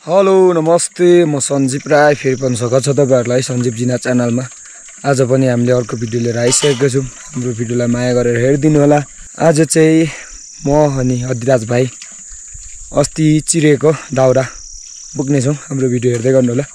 Hello नमस्ते म सञ्जीव राई फेरि पनि स्वागत छ तपाईहरुलाई सञ्जीव जिना च्यानलमा। आज पनि हामीले अर्को भिडियो लिएर आइसकेका छौं। हाम्रो भिडियोलाई माया गरेर हेरिदिनु होला। आज चाहिँ म अनि अधिराज भाइ अस्ति चिरेको दाउरा बोक्ने छौं। हाम्रो भिडियो हेर्दै गर्नु होला।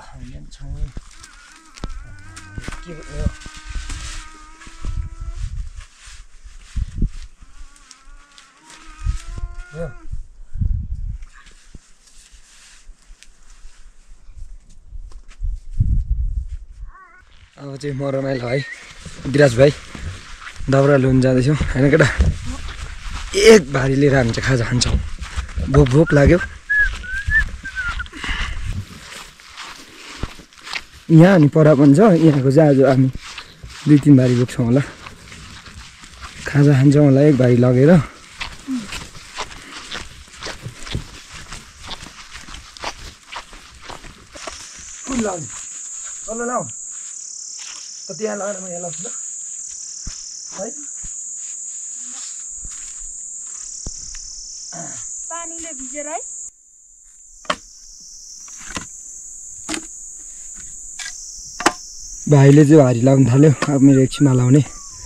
अब चाहिँ म रमाइलो है अधिराज भाइ दाउरा लिन जाँदैछौँ हैन केटा। एक भारी लिएर हामी चाहिँ खाजा खान्छौँ। भोक लाग्यो। यहाँ अनि पर पनि छ। यहाँको चाहिँ आज हामी 2-3 भारी बोक्छौँ होला। खाजा खान्छौँ होला एक भारी लगेर। कुन लाउने तल लाऊ त त्यहाँ लगाएर म यहाँ लाउँछु ल है। पानीले भिजेर है। भाइले चाहिँ भारी लाउन थाल्यो। अब मेरो एकछिनमा लाउने।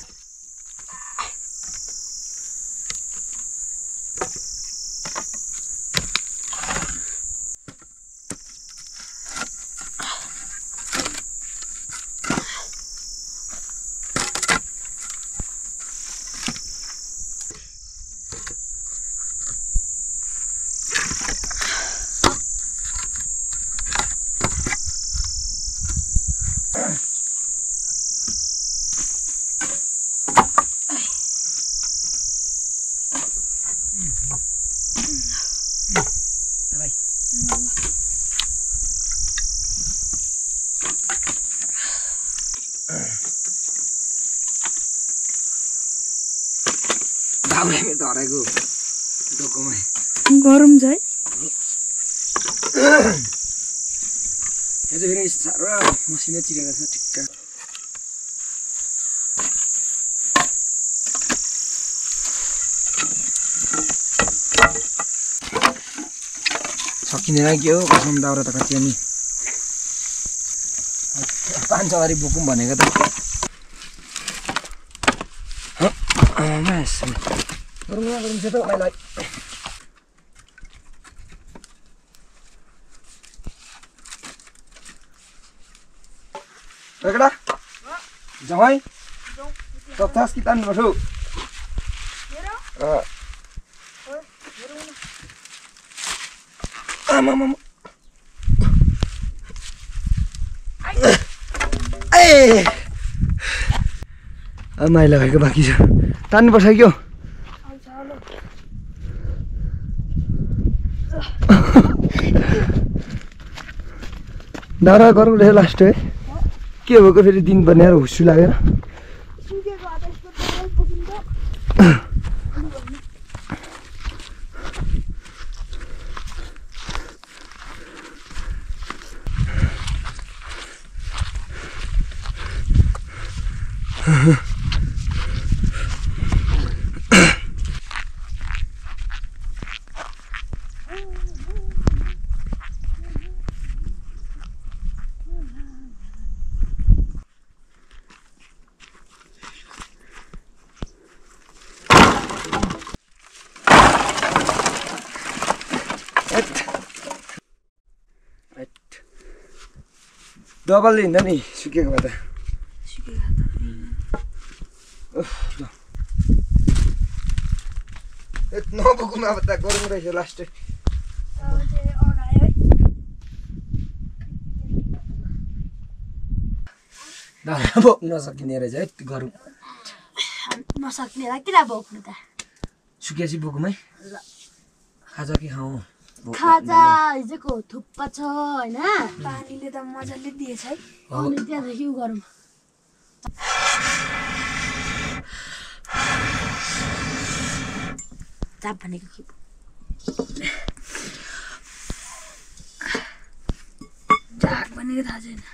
दाउरा मेरो त हराएको डोकोमै गरम छ है। यो चाहिँ फेरि साह्रो मसिनो चिरेको छ ठिक्क। सकिँदैन के हो कसम दाउरा त कति नि 5 भारी बोकौँ भनेको त। गरौँ सेतो मलाई केटा जाउँ है। तथास कि तान्नुपर्छ हौ। आमामा ए माइला भएको बाँकी छ। तान्नुपर्छ क्या दाउरा गरौँ रहेछ लास्ट है। के भएको फेरि दिन बनाएर हुस्सु लागेर डबल हिँड्दा नि सुकेको भए त नबोकौँ अब त गरौँ रहेछ लास्टै। दाउरा बोक्नु नसकिने रहेछ है गरौँ नसक्ने किन बोक्नु त। सुकेपछि बोकौँ है। खाजा के खाउँ खाजा हिजोको थुक्पा छ हैन। पानीले त मजाले दिएछ है। अनि त्यहाँदेखि उ गरौँ। जाप भनेको के जाक भनेको थाहा छैन।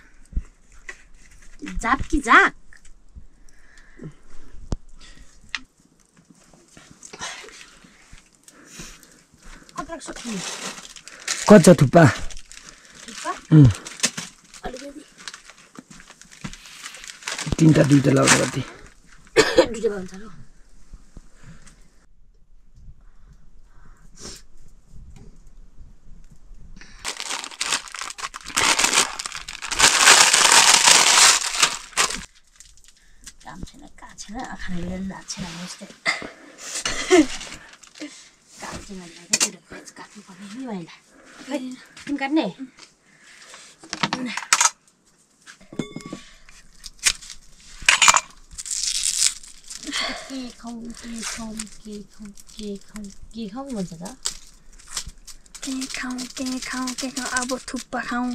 जाप कि जाक अद्रक सक्ने कच्चा थुक्पा थुक्पा उम्, अलिकति तीनटा दुईटा लाउँदा कति दुईटा भन्छ ल काम छैन कहाँ छैन खाना लिएर नाच छैन जस्तै काम चाहिँ भन्दा चाहिँ पेज काट्नु पर्ने नि मैला तिमी काट्ने के खाउँ भन्छ त के खाउँ अब थुक्पा खाउँ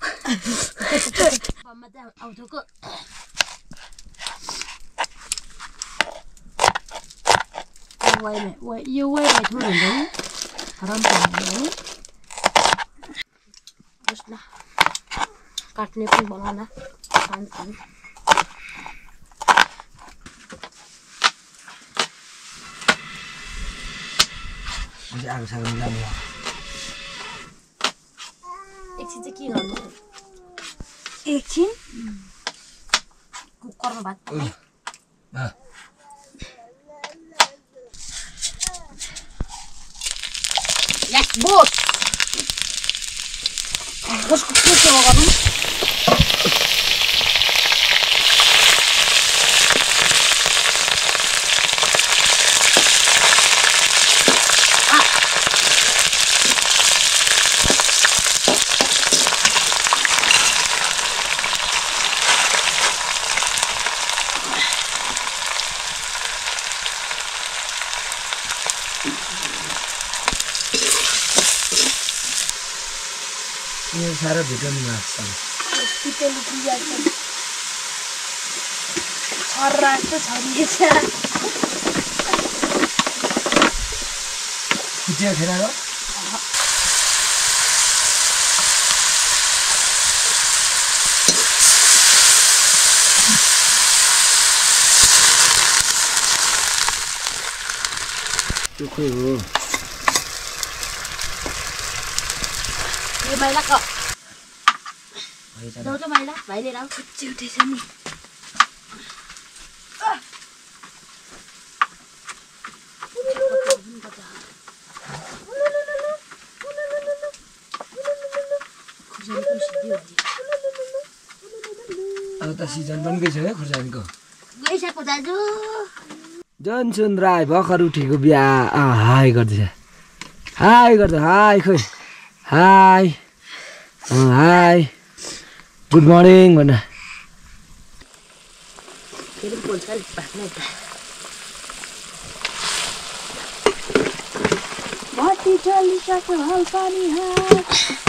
मम्मा चाहिँ आउँथोको यो वाइमा ठुलो हुन्छ नि हराम पर्ने होस् न काट्ने पनि बनाउन खानु आगो सागो मिलाउनु एकछिन चाहिँ के गर्नु एकछिन कुकरमा भात पकाउँ Yes, boat. कसको के सेवा गर्नु यो सारा भिटामिन लाग्छ पिटेलु पुजाको छर्रा जस्तो छरिएछ कुटिया खेलाको त्यो खोइ हो यो मैलाको जाऊ त मैला भाइ लिएर आऊ चिउटेछ नि अब त सिजन पनि गइसक्यो है खुर्सानीको गइसक्यो दाजु जनसुन राई भर्खर उठेको बिहा हाई गर्दैछ हाई गर्छ हाई खोइ हाई हाई गुड मर्निङ भन्न फेरि बोल्छ नि भाग्ने बत्ती चलिसक्यो हल पानी हात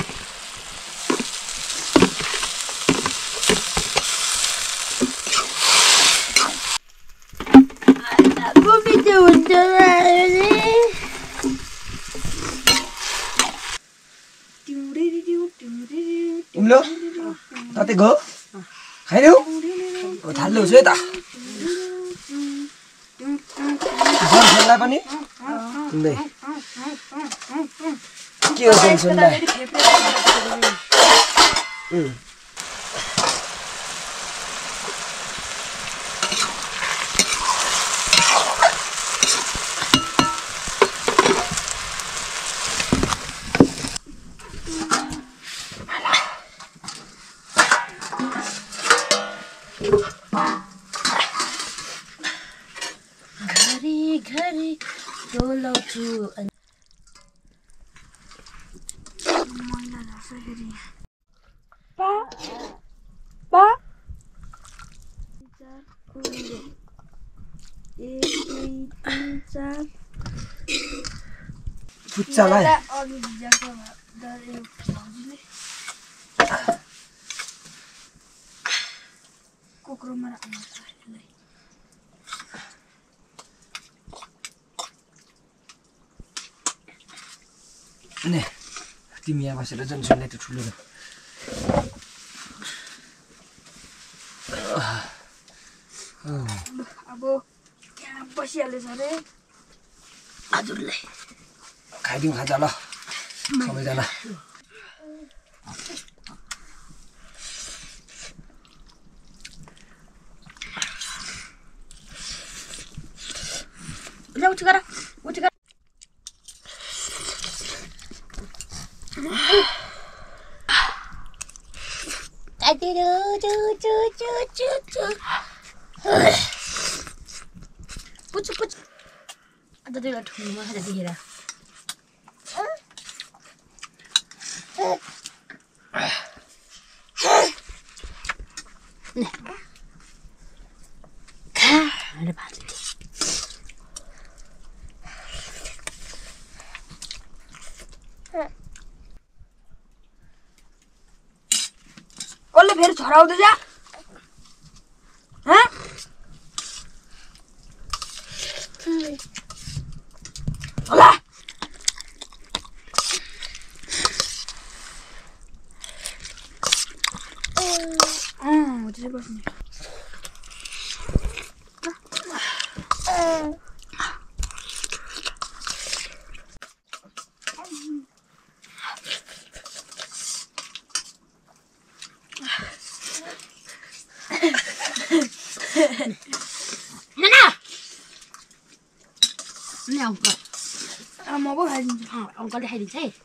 गोबिते हुन्छ तिम्रो कतै गयो खाइदेऊ थाल्नु है त जनसुनलाई पनि तिमीले के हो जनसुनलाई घरी डोलाउँछु मैला झर्छ फेरि पा पा 1 2 3 4 फुच्चालाई अघि भिजाएको भाउजूले कुकुरमा राख्नु छ यसलाई ने तिमी यहाँ बसेर जनसुनलाई त ठुलो अब यहाँ बसिहालेछ अरे हजुरलाई खाइदिउँ खाजा ल सबैजना उठ गर पुच अन्त त्यो ठुलोमा खाजा देखेर कसले फेरि छराउँदैछ होला त्यसै बस्ने Ini angkat. Mau apa hari ini? Angkat hari ini saya.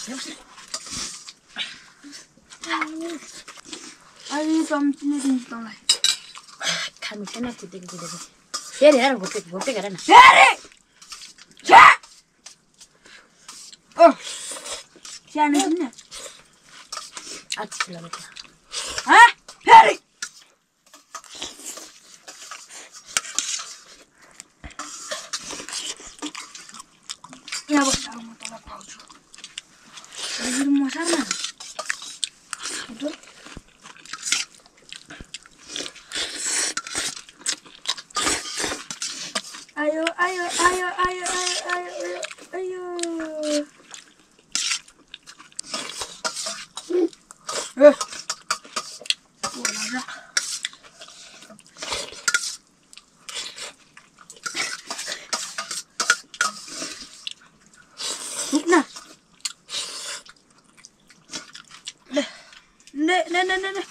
Ayo sampai ni tolong. Kami sana kita. Heri heri gote kerana. Heri. Cak. Oh. Siapa ni? Aci lagi. Hah? Heri. Ya bos, kamu tolong kau tu. Lagi rumah sana. Betul. Ayo. Bola. Nah. Ne.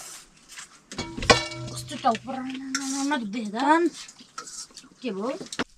Kau tu tahu pernah nak deh kan? Kebo.